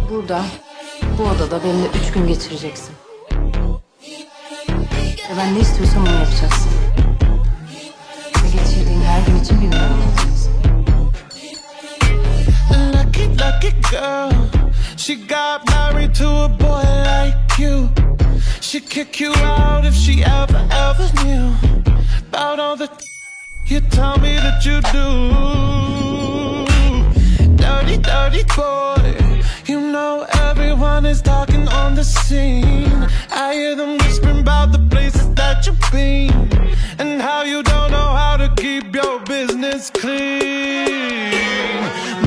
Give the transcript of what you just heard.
Burada, bu odada benimle 3 gün geçireceksin. Ve ben ne istiyorsam onu yapacaksın. Ve geçirdiğin her gün için bir gün anlatacaksın. Lucky, lucky girl. She got married to a boy like you. She'd kick you out if she ever knew about all the you tell me that you do. Dirty, dirty boy. You know everyone is talking on the scene. I hear them whispering about the places that you've been and how you don't know how to keep your business clean.